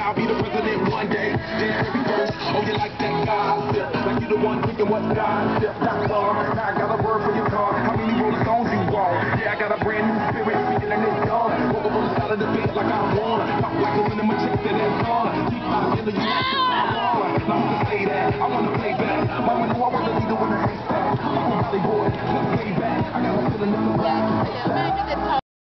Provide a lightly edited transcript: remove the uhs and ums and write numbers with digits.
I'll be the president one day. Dance every verse. Oh, you like that gossip? Like you the one thinking what gossip? Now I got a word for your car. How many Rolling Stones you want? Yeah, I got a brand new spirit speaking in this dawn. Woke up on the side of the bed like I won. Pop like a winner, my chest and that's gone. Keep my energy, I want. Now who can say that? I wanna play back. Mama knew I was